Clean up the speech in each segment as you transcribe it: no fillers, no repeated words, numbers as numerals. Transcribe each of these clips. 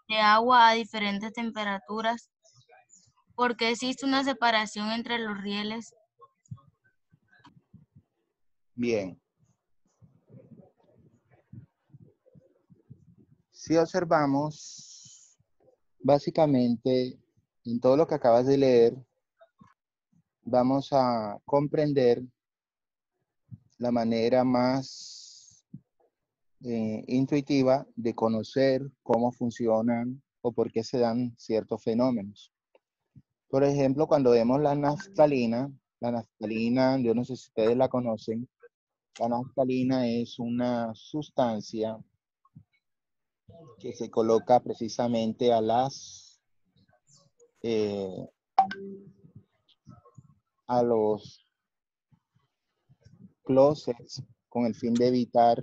de agua a diferentes temperaturas? ¿Por qué existe una separación entre los rieles? Bien, si observamos, básicamente, en todo lo que acabas de leer, vamos a comprender la manera más intuitiva de conocer cómo funcionan o por qué se dan ciertos fenómenos. Por ejemplo, cuando vemos la naftalina, yo no sé si ustedes la conocen, la naftalina es una sustancia que se coloca precisamente eh, a los closets con el fin de evitar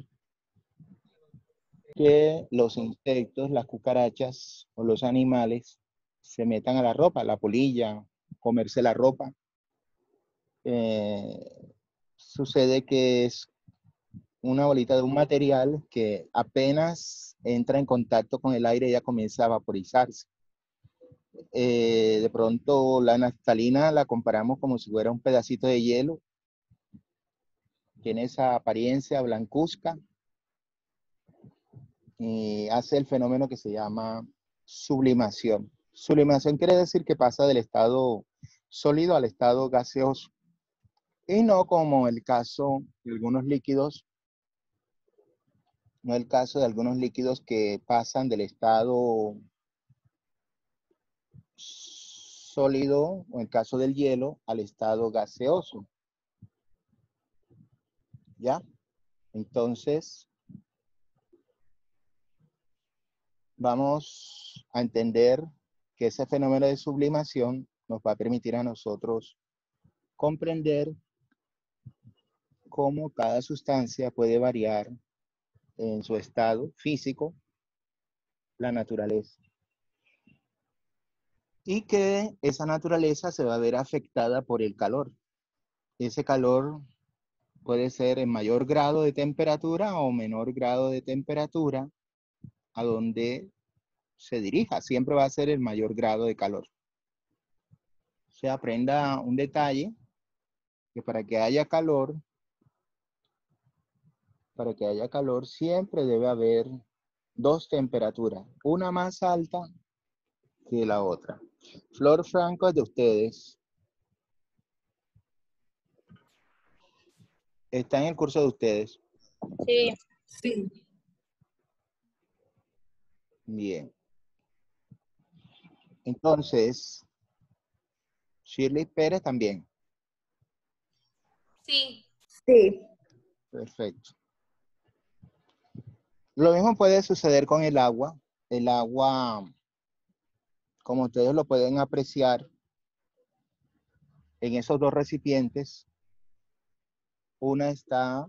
que los insectos, las cucarachas o los animales se metan a la ropa, la polilla, comerse la ropa. Sucede que es una bolita de un material que apenas entra en contacto con el aire ya comienza a vaporizarse. De pronto la naftalina la comparamos como si fuera un pedacito de hielo, tiene esa apariencia blancuzca y hace el fenómeno que se llama sublimación. Sublimación quiere decir que pasa del estado sólido al estado gaseoso y no como el caso de algunos líquidos, no el caso de algunos líquidos que pasan del estado sólido, o el caso del hielo, al estado gaseoso. ¿Ya? Entonces, vamos a entender que ese fenómeno de sublimación nos va a permitir a nosotros comprender cómo cada sustancia puede variar en su estado físico, la naturaleza. Y que esa naturaleza se va a ver afectada por el calor. Ese calor puede ser en mayor grado de temperatura o menor grado de temperatura a donde se dirija. Siempre va a ser el mayor grado de calor. Se aprenda un detalle que para que haya calor siempre debe haber dos temperaturas, una más alta que la otra. Flor Franco es de ustedes. Está en el curso de ustedes. Sí. Sí. Bien. Entonces, Shirley Pérez también. Sí. Sí. Perfecto. Lo mismo puede suceder con el agua. El agua, como ustedes lo pueden apreciar, en esos dos recipientes, una está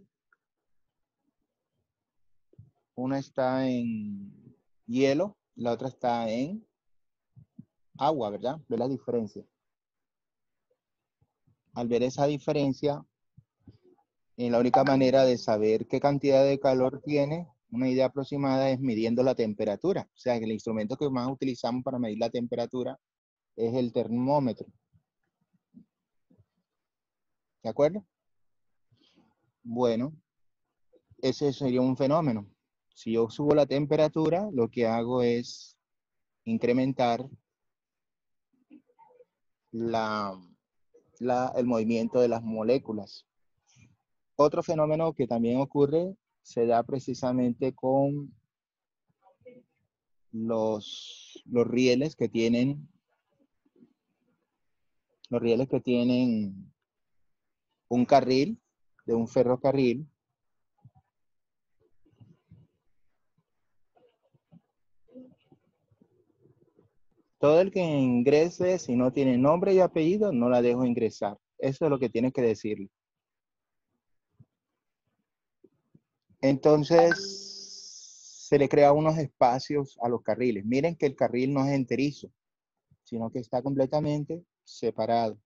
en hielo, la otra está en agua, ¿verdad? ¿Ve la diferencia? Al ver esa diferencia, la única manera de saber qué cantidad de calor tiene, una idea aproximada, es midiendo la temperatura. O sea, que el instrumento que más utilizamos para medir la temperatura es el termómetro. ¿De acuerdo? Bueno, ese sería un fenómeno. Si yo subo la temperatura, lo que hago es incrementar el movimiento de las moléculas. Otro fenómeno que también ocurre se da precisamente con los rieles que tienen un carril de un ferrocarril. Todo el que ingrese, si no tiene nombre y apellido, no la dejo ingresar. Eso es lo que tienes que decirle. Entonces, se le crea unos espacios a los carriles. Miren que el carril no es enterizo, sino que está completamente separado.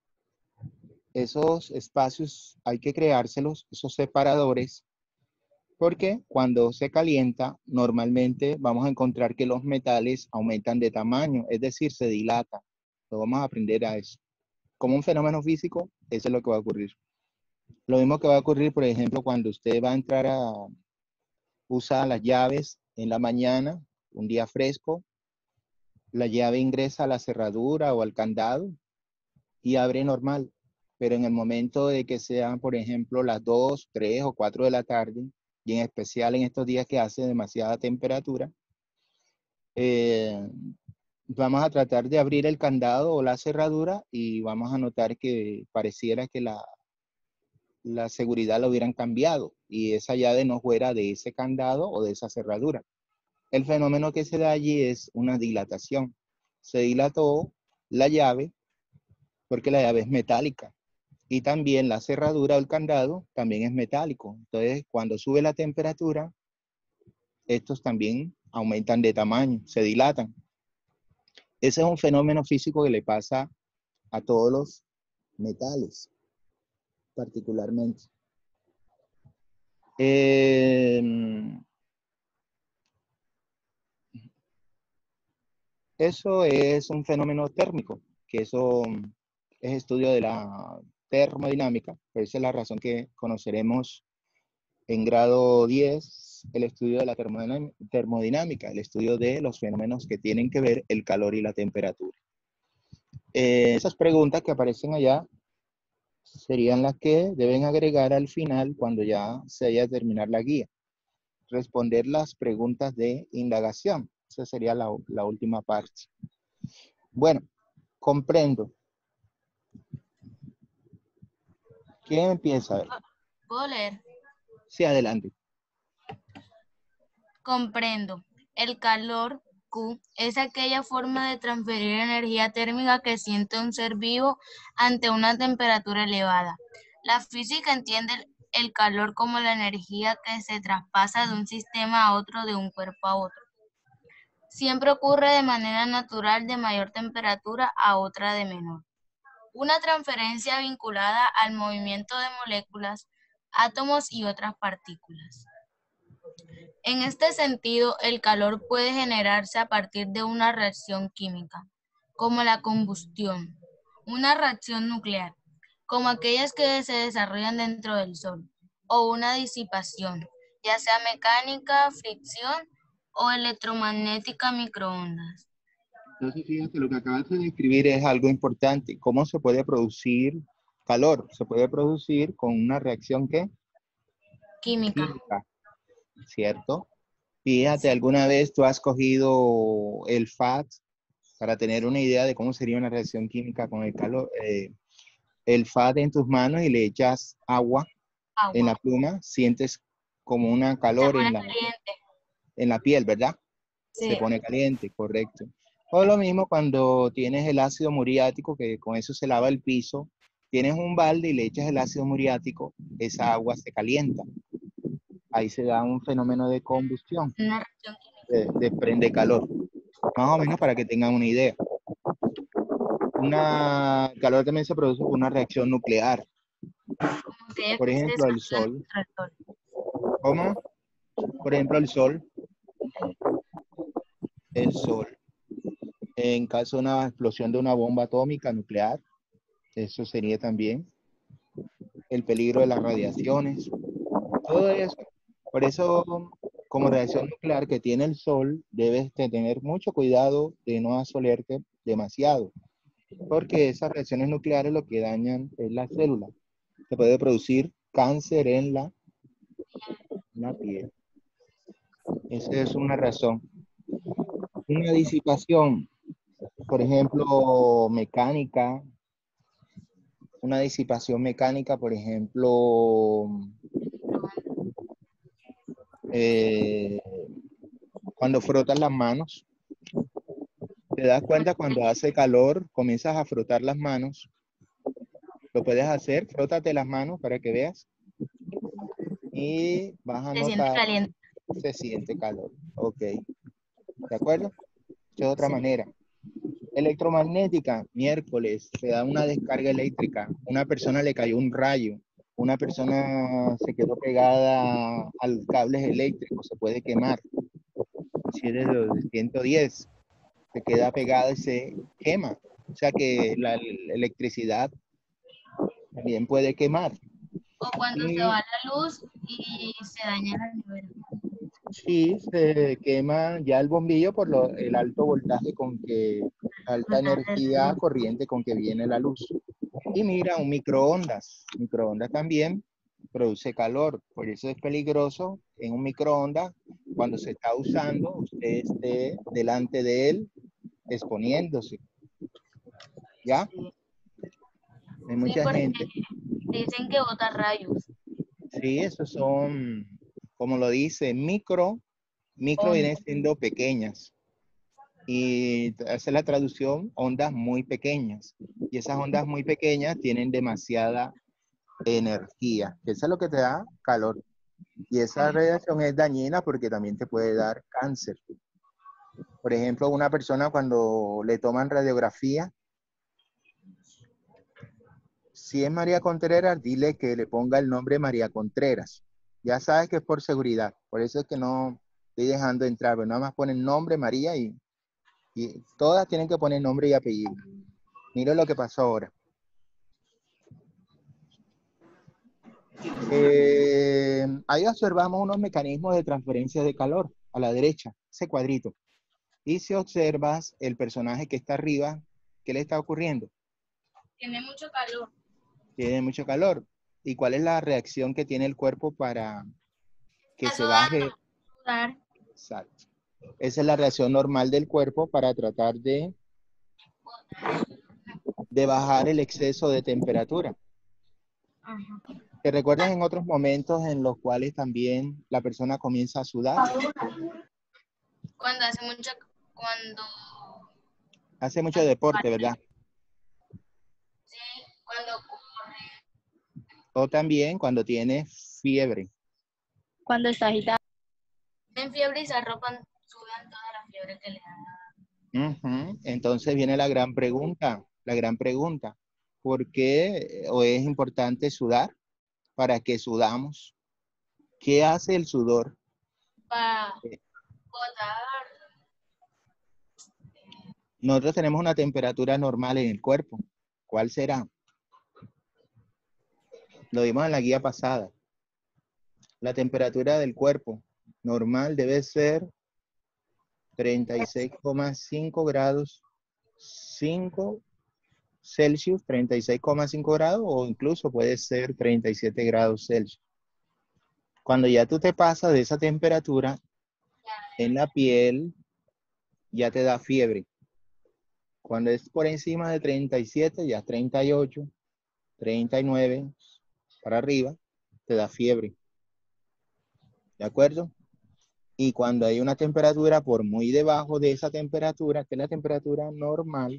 Esos espacios hay que creárselos, esos separadores, Porque cuando se calienta, normalmente vamos a encontrar que los metales aumentan de tamaño, es decir, se dilatan. Lo vamos a aprender a eso. Como un fenómeno físico, eso es lo que va a ocurrir. Lo mismo que va a ocurrir, por ejemplo, cuando usted va a entrar a usar las llaves en la mañana, un día fresco, la llave ingresa a la cerradura o al candado y abre normal. Pero en el momento de que sean, por ejemplo, las 2, 3 o 4 de la tarde, y en especial en estos días que hace demasiada temperatura, vamos a tratar de abrir el candado o la cerradura y vamos a notar que pareciera que la seguridad la hubieran cambiado y esa llave no fuera de ese candado o de esa cerradura. El fenómeno que se da allí es una dilatación. Se dilató la llave porque la llave es metálica y también la cerradura o el candado también es metálico. Entonces, cuando sube la temperatura, estos también aumentan de tamaño, se dilatan. Ese es un fenómeno físico que le pasa a todos los metales, particularmente. Eso es un fenómeno térmico, que eso es estudio de la termodinámica, pero esa es la razón que conoceremos en grado 10, el estudio de la termodinámica, el estudio de los fenómenos que tienen que ver el calor y la temperatura. Esas preguntas que aparecen allá serían las que deben agregar al final cuando ya se haya de terminar la guía. Responder las preguntas de indagación. Esa sería la última parte. Bueno, comprendo. ¿Quién empieza? A ver. ¿Puedo leer? Sí, adelante. Comprendo. El calor Q es aquella forma de transferir energía térmica que siente un ser vivo ante una temperatura elevada. La física entiende el calor como la energía que se traspasa de un sistema a otro, de un cuerpo a otro. Siempre ocurre de manera natural de mayor temperatura a otra de menor. Una transferencia vinculada al movimiento de moléculas, átomos y otras partículas. En este sentido, el calor puede generarse a partir de una reacción química, como la combustión, una reacción nuclear, como aquellas que se desarrollan dentro del Sol, o una disipación, ya sea mecánica, fricción o electromagnética, microondas. Entonces, fíjate, lo que acabas de describir es algo importante. ¿Cómo se puede producir calor? Se puede producir con una reacción ¿qué? Química. Química, ¿cierto? Fíjate, Sí. ¿alguna vez tú has cogido el FAT para tener una idea de cómo sería una reacción química con el calor? El FAT en tus manos y le echas agua en Agua. la pluma, sientes como una Se calor pone caliente. en la piel, ¿verdad? Se Sí. pone caliente, correcto. O lo mismo cuando tienes el ácido muriático, que con eso se lava el piso, tienes un balde y le echas el ácido muriático, esa agua se calienta. Ahí se da un fenómeno de combustión, Una reacción química. desprende calor. Más o menos para que tengan una idea. El calor también se produce por una reacción nuclear. Como que Por que se ejemplo, el desarrolla sol. dentro del Sol. ¿Cómo? Por ejemplo, el sol. El sol. En caso de una explosión de una bomba atómica nuclear, eso sería también el peligro de las radiaciones, todo eso. Por eso, como reacción nuclear que tiene el sol, debes de tener mucho cuidado de no asolerte demasiado, porque esas reacciones nucleares lo que dañan es la célula. Se puede producir cáncer en la piel. Esa es una razón. Una disipación, por ejemplo, mecánica, una disipación mecánica, por ejemplo, eh, cuando frotas las manos, te das cuenta cuando hace calor, comienzas a frotar las manos, lo puedes hacer, frótate las manos para que veas y vas a Se siente notar, caliente. se siente calor. Ok, ¿de acuerdo? De otra Sí. manera. Electromagnética, miércoles, se da una descarga eléctrica, una persona le cayó un rayo, una persona se quedó pegada a los cables eléctricos, se puede quemar. Si es de los 110, se queda pegada y se quema. O sea que la electricidad también puede quemar. O cuando se Y va la luz y se daña la nevera. sí, se quema ya el bombillo por el alto voltaje con que, alta energía corriente con que viene la luz. Y mira, un microondas. Microondas también produce calor. Por eso es peligroso en un microondas, cuando se está usando, usted esté delante de él exponiéndose. ¿Ya? Sí, Hay sí, mucha porque gente. dicen que bota rayos. Sí, esos son, como lo dice, micro Onda. vienen siendo pequeñas. Y hace la traducción, ondas muy pequeñas. Y esas ondas muy pequeñas tienen demasiada energía. Eso es lo que te da calor. Y esa radiación es dañina porque también te puede dar cáncer. Por ejemplo, una persona cuando le toman radiografía, si es María Contreras, dile que le ponga el nombre María Contreras. Ya sabes que es por seguridad. Por eso es que no estoy dejando entrar. Pero nada más ponen nombre María y todas tienen que poner nombre y apellido. Mira lo que pasó ahora. Ahí observamos unos mecanismos de transferencia de calor a la derecha, ese cuadrito. Y si observas el personaje que está arriba, ¿qué le está ocurriendo? Tiene mucho calor. Tiene mucho calor. ¿Y cuál es la reacción que tiene el cuerpo para que Eso se va a baje? sudar. Exacto. Esa es la reacción normal del cuerpo para tratar de bajar el exceso de temperatura. Ajá. ¿Te recuerdas en otros momentos en los cuales también la persona comienza a sudar? Cuando hace mucho, cuando, Hace mucho cuando, deporte, ¿verdad? sí, cuando corre. O también cuando tiene fiebre. Cuando está agitado. En fiebre y se arropan, sudan toda la fiebre que le dan. Ujú. Entonces viene la gran pregunta, ¿por qué o es importante sudar? ¿Para qué sudamos? ¿Qué hace el sudor? Para Eh, botar. Nosotros tenemos una temperatura normal en el cuerpo. ¿Cuál será? Lo vimos en la guía pasada. La temperatura del cuerpo normal debe ser 36,5 grados 5 Celsius, 36,5 grados o incluso puede ser 37 grados Celsius. Cuando ya tú te pasas de esa temperatura en la piel, ya te da fiebre. Cuando es por encima de 37, ya es 38, 39 para arriba, te da fiebre. ¿De acuerdo? Y cuando hay una temperatura por muy debajo de esa temperatura, que es la temperatura normal,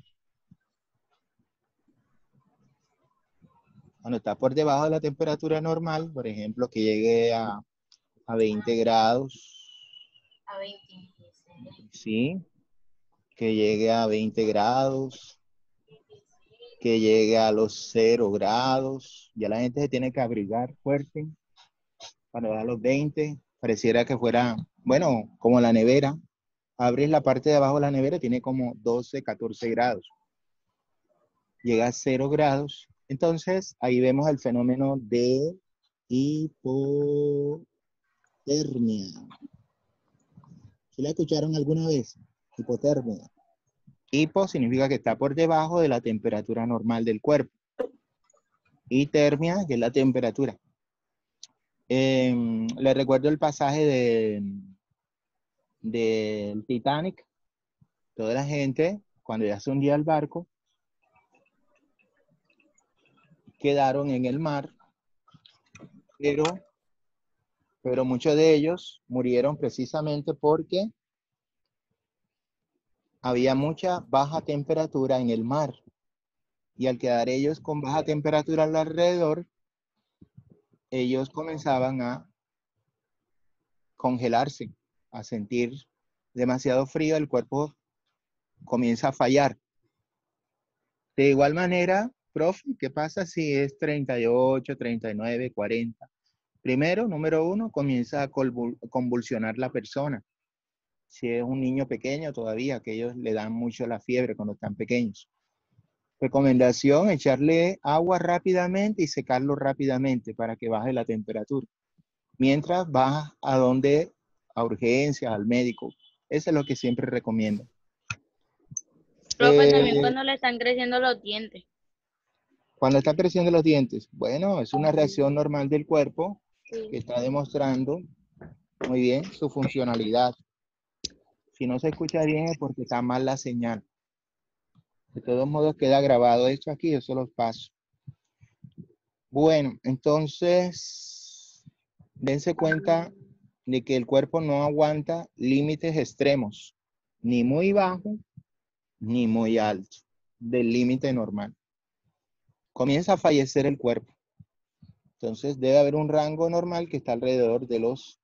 cuando está por debajo de la temperatura normal, por ejemplo, que llegue a 20 grados, A 26. ¿sí? Que llegue a 20 grados, que llegue a los 0 grados. Ya la gente se tiene que abrigar fuerte para dar los 20. Pareciera que fuera, bueno, como la nevera. Abres la parte de abajo de la nevera, tiene como 12, 14 grados. Llega a 0 grados. Entonces, ahí vemos el fenómeno de hipotermia. ¿Sí la escucharon alguna vez? Hipotermia. Hipo significa que está por debajo de la temperatura normal del cuerpo. Y termia, que es la temperatura. Le recuerdo el pasaje del Titanic. Toda la gente, cuando ya se hundía el barco, quedaron en el mar, pero muchos de ellos murieron precisamente porque había mucha baja temperatura en el mar. Y al quedar ellos con baja temperatura alrededor, ellos comenzaban a congelarse, a sentir demasiado frío, el cuerpo comienza a fallar. De igual manera, Profe, ¿qué pasa si es 38, 39, 40? Primero, número uno, comienza a convulsionar la persona. Si es un niño pequeño todavía, que ellos le dan mucho la fiebre cuando están pequeños. Recomendación, echarle agua rápidamente y secarlo rápidamente para que baje la temperatura. Mientras vas a urgencias, al médico. Eso es lo que siempre recomiendo. Profe, también cuando le están creciendo los dientes. Cuando está creciendo los dientes, bueno, es una reacción normal del cuerpo Sí. que está demostrando muy bien su funcionalidad. Si no se escucha bien es porque está mal la señal. De todos modos queda grabado esto aquí, yo se los paso. Bueno, entonces, dense cuenta de que el cuerpo no aguanta límites extremos, ni muy bajo, ni muy alto, del límite normal. Comienza a fallecer el cuerpo. Entonces debe haber un rango normal que está alrededor de los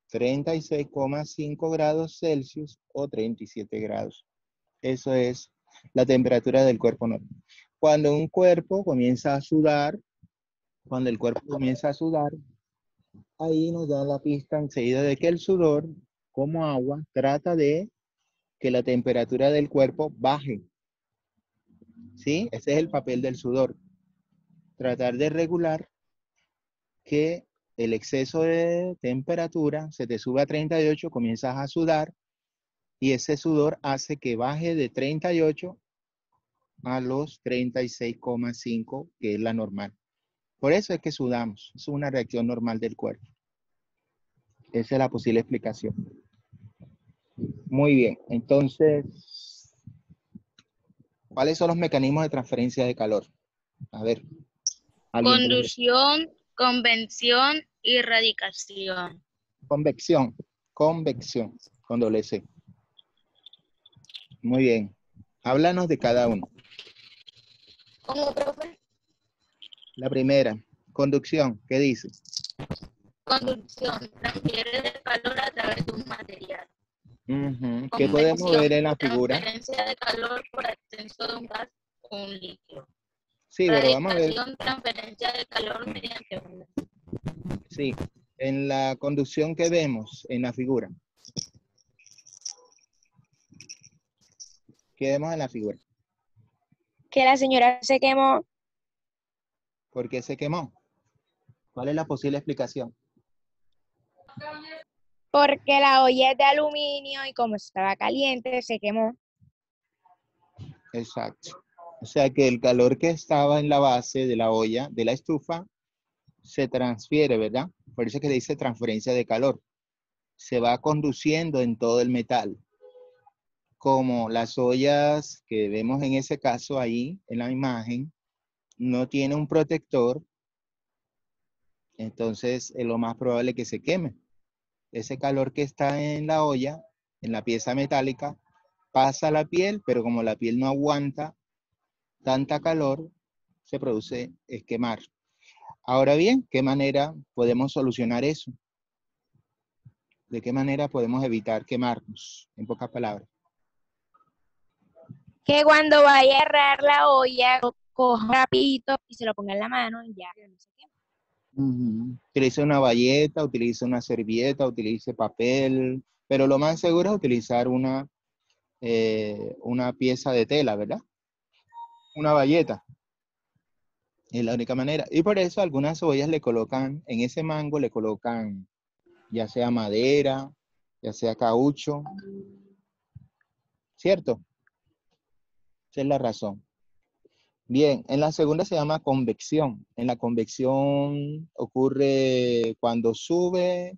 36,5 grados Celsius o 37 grados. Eso es la temperatura del cuerpo normal. Cuando un cuerpo comienza a sudar, cuando el cuerpo comienza a sudar, ahí nos da la pista enseguida de que el sudor, como agua, trata de que la temperatura del cuerpo baje. ¿Sí? Ese es el papel del sudor. Tratar de regular que el exceso de temperatura se te sube a 38, comienzas a sudar y ese sudor hace que baje de 38 a los 36,5, que es la normal. Por eso es que sudamos. Es una reacción normal del cuerpo. Esa es la posible explicación. Muy bien. Entonces, ¿cuáles son los mecanismos de transferencia de calor? A ver. Conducción, convención y radicación. Convección. Convección. Con doble C. Muy bien. Háblanos de cada uno. ¿Cómo, profe? La primera, conducción. ¿Qué dice? Conducción, transfiere el calor a través de un material. ¿Qué podemos ver en la figura? Transferencia de calor por ascenso de un gas o un líquido. Sí, pero vamos a ver. Radicación, transferencia de calor mediante ondas. Sí, en la conducción que vemos en la figura. ¿Qué vemos en la figura? Que la señora se quemó ¿Por qué se quemó? ¿Cuál es la posible explicación? porque la olla es de aluminio y como estaba caliente se quemó. Exacto. O sea que el calor que estaba en la base de la olla, de la estufa, se transfiere, ¿verdad? Por eso es que le dice transferencia de calor. Se va conduciendo en todo el metal. Como las ollas que vemos en ese caso ahí, en la imagen, no tiene un protector, entonces es lo más probable que se queme. Ese calor que está en la olla, en la pieza metálica, pasa a la piel, pero como la piel no aguanta tanta calor, se produce quemar. Ahora bien, ¿qué manera podemos solucionar eso? ¿De qué manera podemos evitar quemarnos? En pocas palabras. Que cuando vaya a agarrar la olla, coja un rapidito y se lo ponga en la mano y ya no se quema. Utilice una bayeta, utilice una servilleta, utilice papel, pero lo más seguro es utilizar una pieza de tela, ¿verdad? Una bayeta. Es la única manera. Y por eso algunas ollas le colocan, en ese mango le colocan ya sea madera, ya sea caucho. ¿Cierto? Esa es la razón. Bien, en la segunda se llama convección. En la convección ocurre cuando sube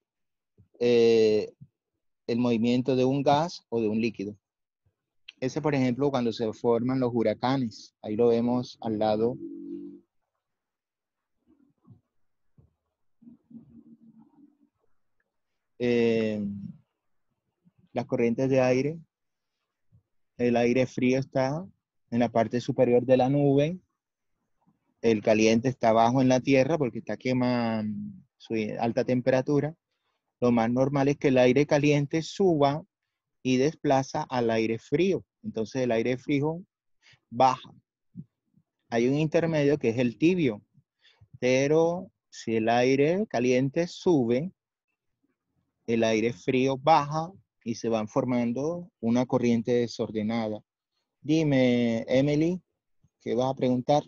el movimiento de un gas o de un líquido. Ese, por ejemplo, cuando se forman los huracanes. Ahí lo vemos al lado. Las corrientes de aire. El aire frío está en la parte superior de la nube. El caliente está abajo en la tierra porque está quemando su alta temperatura. Lo más normal es que el aire caliente suba y desplaza al aire frío. Entonces el aire frío baja. hay un intermedio que es el tibio, pero si el aire caliente sube, el aire frío baja y se van formando una corriente desordenada. Dime, Emily, ¿qué vas a preguntar?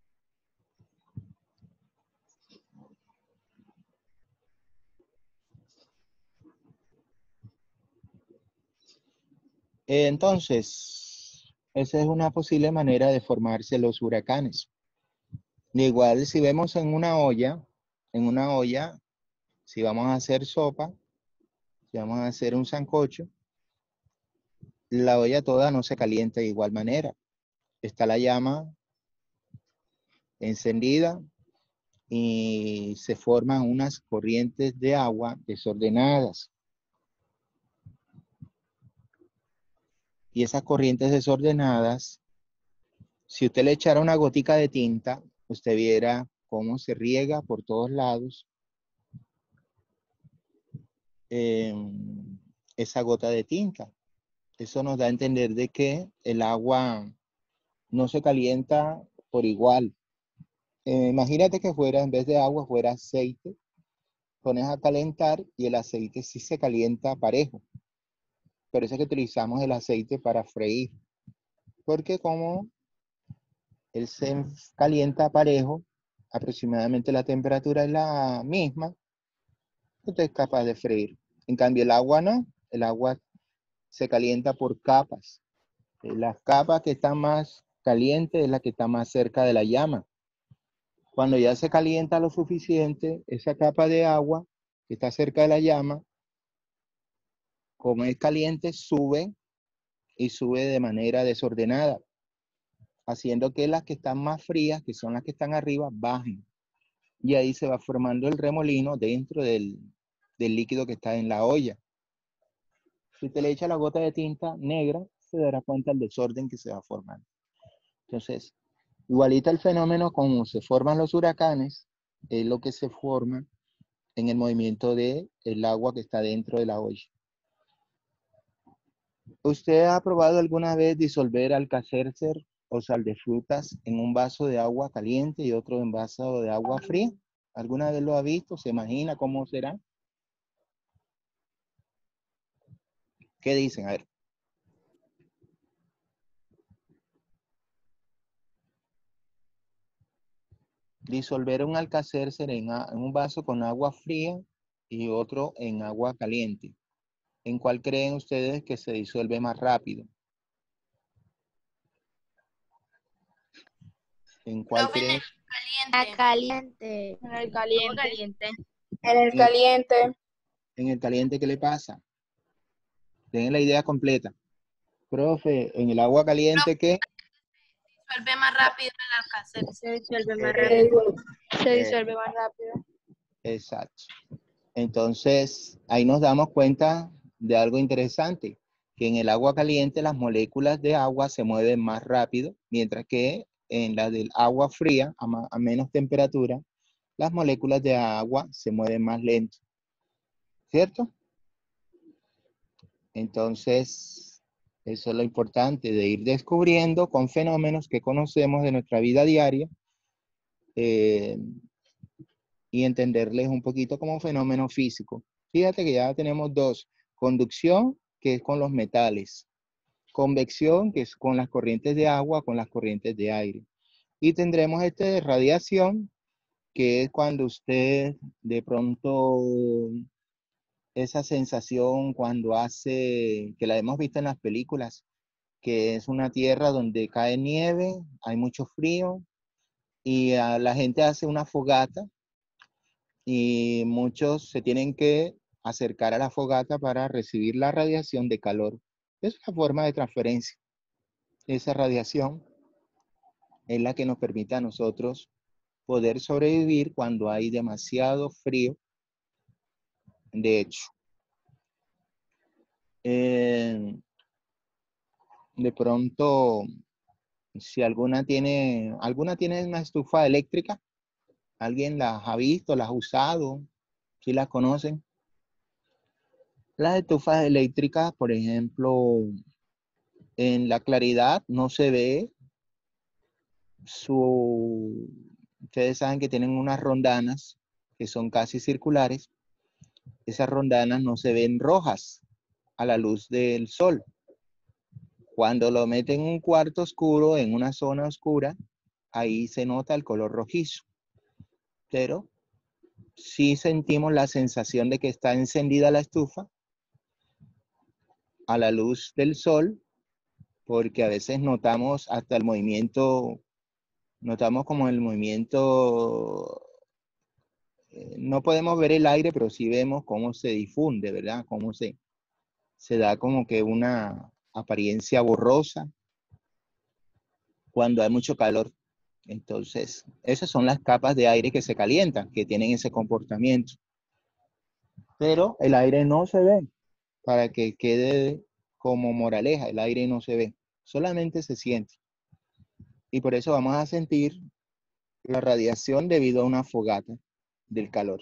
Entonces, esa es una posible manera de formarse los huracanes. De igual, si vemos en una olla, si vamos a hacer sopa, si vamos a hacer un sancocho, la olla toda no se calienta de igual manera. Está la llama encendida y se forman unas corrientes de agua desordenadas. Y esas corrientes desordenadas, si usted le echara una gotica de tinta, usted viera cómo se riega por todos lados esa gota de tinta. Eso nos da a entender de que el agua no se calienta por igual. Imagínate que fuera, en vez de agua, fuera aceite. Pones a calentar y el aceite sí se calienta parejo. Por eso es que utilizamos el aceite para freír. Porque como él se calienta parejo, aproximadamente la temperatura es la misma, usted es capaz de freír. En cambio el agua no, el agua se calienta por capas. Las capas que están más calientes es la que está más cerca de la llama. Cuando ya se calienta lo suficiente, esa capa de agua que está cerca de la llama, como es caliente, sube y sube de manera desordenada, haciendo que las que están más frías, que son las que están arriba, bajen. Y ahí se va formando el remolino dentro del líquido que está en la olla. Si usted le echa la gota de tinta negra, se dará cuenta del desorden que se va formando. Entonces, igualita el fenómeno como se forman los huracanes, es lo que se forma en el movimiento del agua que está dentro de la olla. ¿Usted ha probado alguna vez disolver Alka-Seltzer o sal de frutas en un vaso de agua caliente y otro en vaso de agua fría? ¿Alguna vez lo ha visto? ¿Se imagina cómo será? ¿Qué dicen? A ver. Disolver un Alka-Seltzer en un vaso con agua fría y otro en agua caliente. ¿En cuál creen ustedes que se disuelve más rápido? ¿En cuál Profe, en creen? el Está caliente. caliente. En el Agua caliente. caliente. En el caliente. En el caliente, ¿qué le pasa? Tienen la idea completa. Profe, en el agua caliente, ¿qué? Disuelve más rápido el Alka-Seltzer. Se disuelve más Se rápido. disuelve más rápido. Exacto. Entonces, ahí nos damos cuenta de algo interesante, que en el agua caliente las moléculas de agua se mueven más rápido, mientras que en la del agua fría, a menos temperatura, las moléculas de agua se mueven más lento. ¿Cierto? Entonces, eso es lo importante de ir descubriendo con fenómenos que conocemos de nuestra vida diaria y entenderles un poquito como fenómeno físico. Fíjate que ya tenemos dos: conducción, que es con los metales; convección, que es con las corrientes de agua, con las corrientes de aire. Y tendremos de radiación, que es cuando usted de pronto esa sensación cuando hace, que la hemos visto en las películas, que es una tierra donde cae nieve, hay mucho frío y la gente hace una fogata y muchos se tienen que acercar a la fogata para recibir la radiación de calor. Es una forma de transferencia. Esa radiación es la que nos permite a nosotros poder sobrevivir cuando hay demasiado frío. De hecho, de pronto, si alguna tiene una estufa eléctrica, ¿alguien las ha visto, las ha usado? ¿Sí las conocen? Las estufas eléctricas, por ejemplo, en la claridad no se ve ustedes saben que tienen unas rondanas que son casi circulares. Esas rondanas no se ven rojas a la luz del sol. Cuando lo meten en un cuarto oscuro, en una zona oscura, ahí se nota el color rojizo. Pero sí sentimos la sensación de que está encendida la estufa a la luz del sol, porque a veces notamos hasta el movimiento, notamos como el movimiento, no podemos ver el aire, pero sí vemos cómo se difunde, ¿verdad? Cómo se da como que una apariencia borrosa cuando hay mucho calor. Entonces, esas son las capas de aire que se calientan, que tienen ese comportamiento. Pero el aire no se ve, para que quede como moraleja, el aire no se ve, solamente se siente. Y por eso vamos a sentir la radiación debido a una fogata del calor.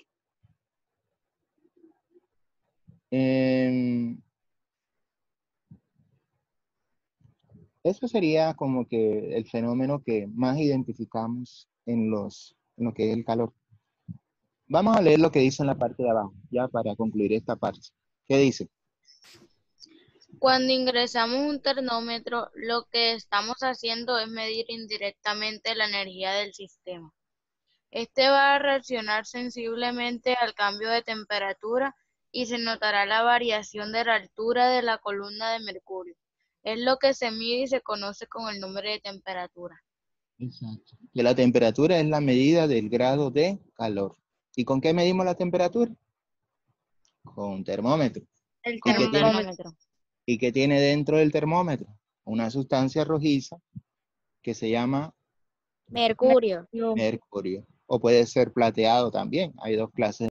Eso sería como que el fenómeno que más identificamos en lo que es el calor. Vamos a leer lo que dice en la parte de abajo, ya para concluir esta parte. ¿Qué dice? Cuando ingresamos un termómetro, lo que estamos haciendo es medir indirectamente la energía del sistema. Este va a reaccionar sensiblemente al cambio de temperatura y se notará la variación de la altura de la columna de mercurio. Es lo que se mide y se conoce con el nombre de temperatura. Exacto. Que la temperatura es la medida del grado de calor. ¿Y con qué medimos la temperatura? Con un termómetro. El ¿Y qué termómetro. ¿Y qué tiene dentro del termómetro? Una sustancia rojiza que se llama Mercurio. mercurio. O puede ser plateado también. Hay dos clases